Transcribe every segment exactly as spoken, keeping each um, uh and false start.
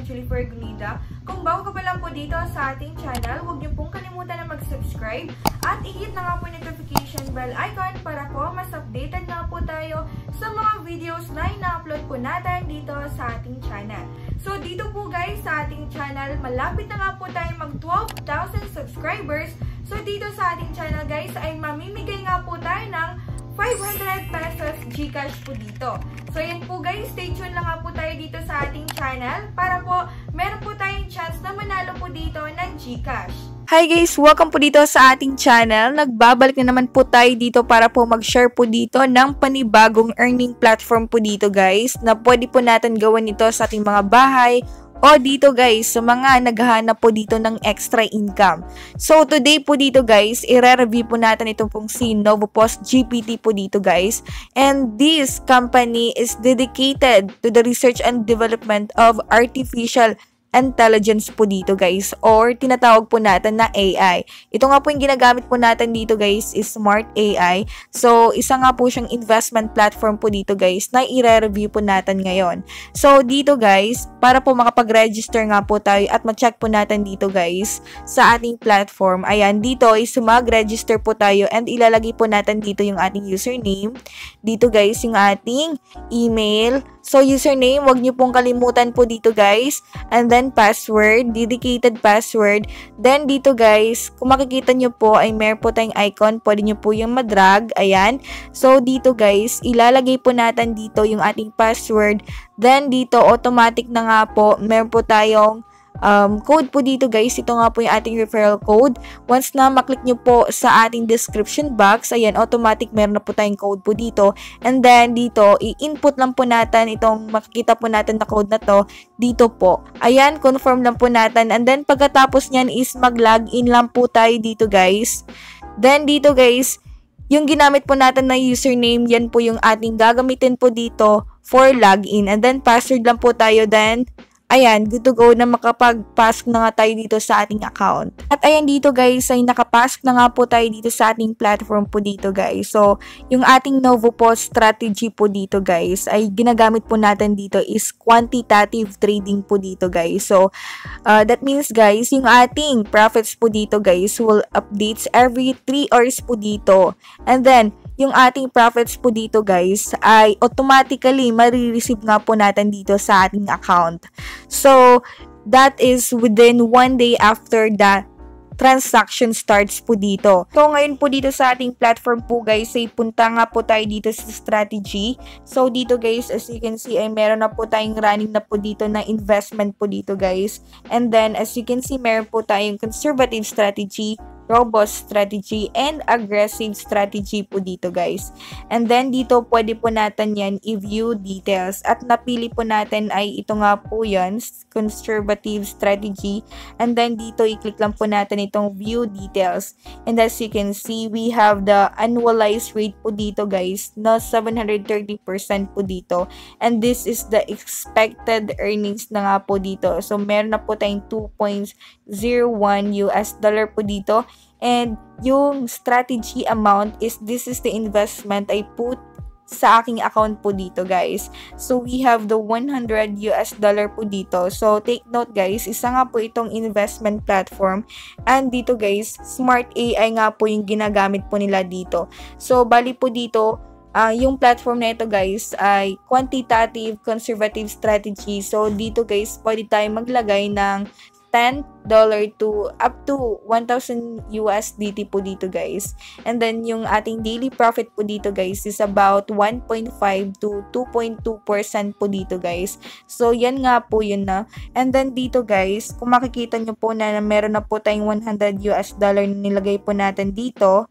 Julie Fergulida. Kung bago ka pa lang po dito sa ating channel, huwag niyo pong kalimutan na mag-subscribe at i-hit na nga po notification bell icon para po mas updated na po tayo sa mga videos na ina-upload po natin dito sa ating channel. So dito po guys sa ating channel, malapit na nga po tayo mag twelve thousand subscribers. So dito sa ating channel guys ay mamimigay nga po tayo ng five hundred pesos GCash po dito. So yan po guys, stay tuned lang nga po tayo dito sa ating channel para po meron po tayong chance na manalo po dito ng GCash. Hi guys! Welcome po dito sa ating channel. Nagbabalik na naman po tayo dito para po mag-share po dito ng panibagong earning platform po dito guys na pwede po natin gawin ito sa ating mga bahay o dito guys sa mga naghahanap po dito ng extra income. So today po dito guys, i-review po natin itong pong si Novopost G P T po dito guys. And this company is dedicated to the research and development of artificial intelligence po dito guys or tinatawag po natin na A I. Ito nga po yung ginagamit po natin dito guys is Smart A I. So isa nga po siyang investment platform po dito guys na i-review po natin ngayon. So dito guys, para po makapag-register nga po tayo at ma-check po natin dito guys sa ating platform. Ayan, dito is mag-register po tayo and ilalagay po natin dito yung ating username. Dito guys yung ating email. So username, wag niyo pong kalimutan po dito guys. And then password, dedicated password. Then dito guys, kung makikita nyo po ay meron po tayong icon, pwede nyo po yung madrag, ayan. So dito guys, ilalagay po natin dito yung ating password. Then dito automatic na nga po, meron po tayong Um, code po dito guys. Ito nga po yung ating referral code. Once na maklik nyo po sa ating description box, ayan, automatic meron na po tayong code po dito. And then dito, i-input lang po natin itong makikita po natin na code na to dito po. Ayan, confirm lang po natin. And then pagkatapos nyan is mag-login lang po tayo dito guys. Then dito guys, yung ginamit po natin na username, yan po yung ating gagamitin po dito for login. And then password lang po tayo. Then ayan, good to go na makapag-pasok na nga tayo dito sa ating account. At ayan dito guys, ay nakapasok na nga po tayo dito sa ating platform po dito guys. So, yung ating Novopost strategy po dito guys, ay ginagamit po natin dito is quantitative trading po dito guys. So, uh, that means guys, yung ating profits po dito guys will updates every three hours po dito. And then, yung ating profits po dito guys ay automatically marireceive nga po natin dito sa ating account. So, that is within one day after the transaction starts po dito. So, ngayon po dito sa ating platform po guys, ay punta nga po tayo dito sa strategy. So, dito guys, as you can see, ay meron na po tayong running na po dito na investment po dito guys. And then, as you can see, meron po tayong conservative strategy, robust strategy, and aggressive strategy po dito guys. And then dito pwede po natin yan i-view details at napili po natin ay ito nga po yan, conservative strategy. And then dito i-click lang po natin itong view details. And as you can see, we have the annualized rate po dito guys na seven hundred thirty percent po dito. And this is the expected earnings na nga po dito. So meron na po tayong two point zero one U S dollar po dito. And yung strategy amount is this is the investment I put sa aking account po dito guys. So we have the one hundred U S dollar po dito. So take note guys, isa nga po itong investment platform. And dito guys, Smart A I nga po yung ginagamit po nila dito. So bali po dito, Uh, yung platform na ito guys ay quantitative conservative strategy. So dito guys, pwede tayo maglagay ng ten dollars to up to one thousand U S D T po dito guys. And then yung ating daily profit po dito guys is about one point five to two point two percent po dito guys. So yan nga po yun na. And then dito guys, kung makikita nyo po na, na meron na po tayong one hundred U S dollar na nilagay po natin dito.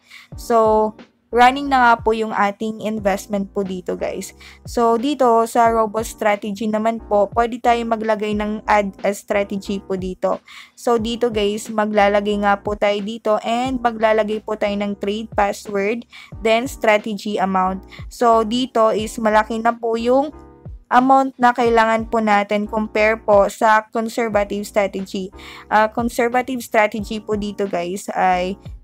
So running na nga po yung ating investment po dito guys. So dito sa robust strategy naman po, pwede tayo maglagay ng add a strategy po dito. So dito guys, maglalagay nga po tayo dito and maglalagay po tayo ng trade password, then strategy amount. So dito is malaki na po yung amount na kailangan po natin compare po sa conservative strategy. Uh, conservative strategy po dito guys ay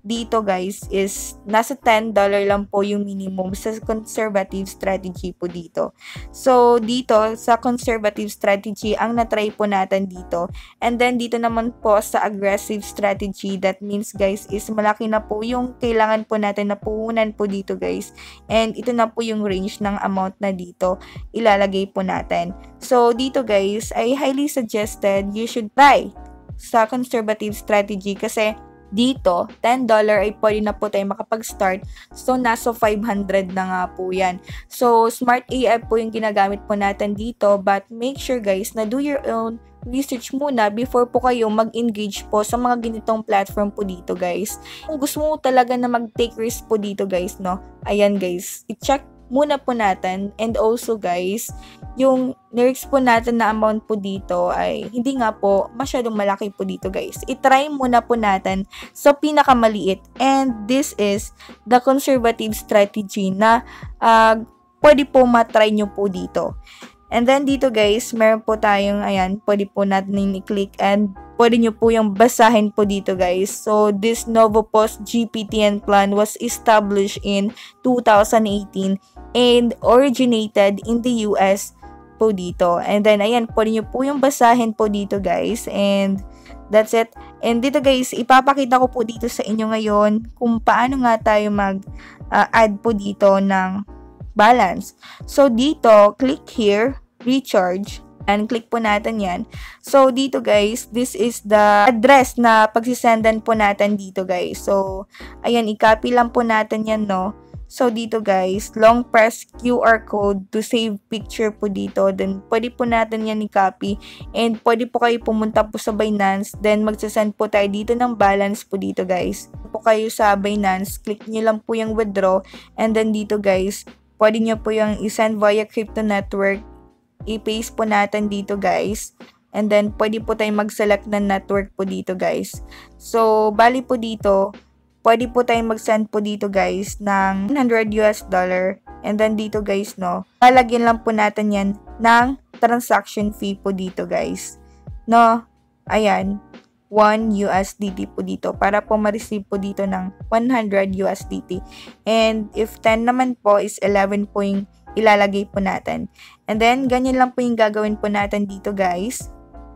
dito guys is nasa ten dollars lang po yung minimum sa conservative strategy po dito. So, dito sa conservative strategy, ang na-try po natin dito. And then, dito naman po sa aggressive strategy, that means guys is malaki na po yung kailangan po natin na puhunan po dito guys. And ito na po yung range ng amount na dito ilalagay po natin. So, dito guys, I highly suggested you should try sa conservative strategy kasi dito, ten dollars ay pwede na po tayo makapag-start. So, nasa five hundred na nga po yan. So, Smart A I po yung ginagamit po natin dito, but make sure guys na do your own research muna before po kayo mag-engage po sa mga ganitong platform po dito guys. Kung gusto mo talaga na mag-take risk po dito guys, no? Ayan guys, i-check muna po natin. And also guys, yung lyrics po natin na amount po dito ay hindi nga po masyadong malaki po dito guys. I-try muna po natin sa pinakamaliit. And this is the conservative strategy na uh, pwede po matry nyo po dito. And then dito guys, meron po tayong, ayan, pwede po natin i-click and pwede nyo po yung basahin po dito guys. So, this Novopost G P T N plan was established in two thousand eighteen and originated in the U S po dito. And then, ayan, pwede nyo po yung basahin po dito guys. And that's it. And dito guys, ipapakita ko po dito sa inyo ngayon kung paano nga tayo mag-add uh, po dito ng balance. So, dito, click here, recharge. And click po natin yan. So, dito guys, this is the address na pagsisendan po natin dito guys. So, ayan, i-copy lang po natin yan, no? So, dito guys, long press Q R code to save picture po dito. Then, pwede po natin yan i-copy. And, pwede po kayo pumunta po sa Binance. Then, magsasend po tayo dito ng balance po dito guys. Po kayo sa Binance, click nyo lang po yung withdraw. And then, dito guys, pwede nyo po yung i-send via crypto network. I-paste po natin dito guys. And then, pwede po tayong mag-select ng network po dito guys. So, bali po dito, pwede po tayong mag-send po dito guys ng one hundred U S dollar. And then, dito guys, no, lalagyan lang po natin yan ng transaction fee po dito guys. No, ayan, one U S D T po dito para po ma-receive po dito ng one hundred U S D T. And if ten naman po is eleven po yung ilalagay po natin. And then, ganyan lang po yung gagawin po natin dito guys.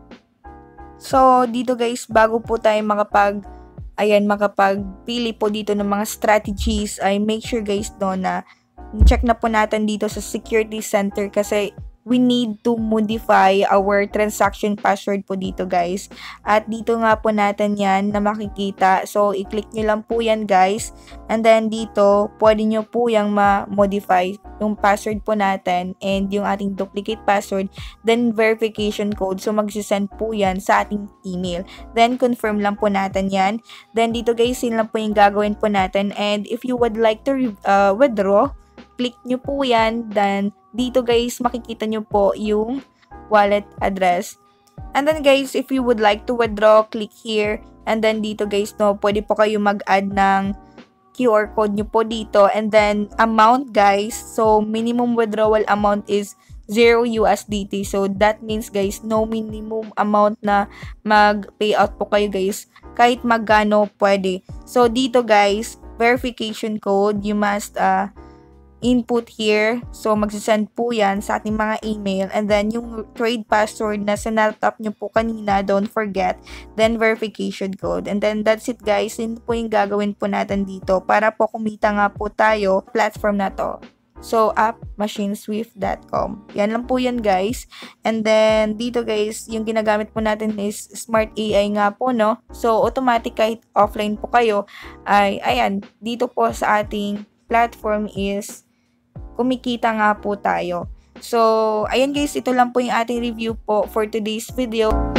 So, dito guys, bago po tayo makapag, ayan, makapagpili po dito ng mga strategies, ay make sure guys no na check na po natin dito sa security center kasi we need to modify our transaction password po dito guys. At dito nga po natin yan na makikita. So, i-click nyo lang po yan guys. And then dito, pwede nyo po yung ma-modify yung password po natin and yung ating duplicate password. Then, verification code. So, magsisend po yan sa ating email. Then, confirm lang po natin yan. Then, dito guys, yun lang po yung gagawin po natin. And if you would like to uh, withdraw, click nyo po yan. Then, dito guys, makikita nyo po yung wallet address. And then guys, if you would like to withdraw, click here. And then dito guys, no, pwede po kayo mag-add ng Q R code nyo po dito. And then, amount guys. So, minimum withdrawal amount is zero U S D T. So, that means guys, no minimum amount na mag-payout po kayo guys. Kahit magkano pwede. So, dito guys, verification code, you must uh, input here. So, magsisend po yan sa ating mga email. And then, yung trade password na sinatap nyo po kanina, don't forget. Then, verification code. And then, that's it guys. Yun po yung gagawin po natin dito para po kumita nga po tayo platform na to. So, app machine swift dot com. Yan lang po yan guys. And then, dito guys, yung ginagamit po natin is Smart A I nga po, no? So, automatic kahit offline po kayo, ay, ayan, dito po sa ating platform is kumikita nga po tayo. So, ayan guys, ito lang po yung ating review po for today's video.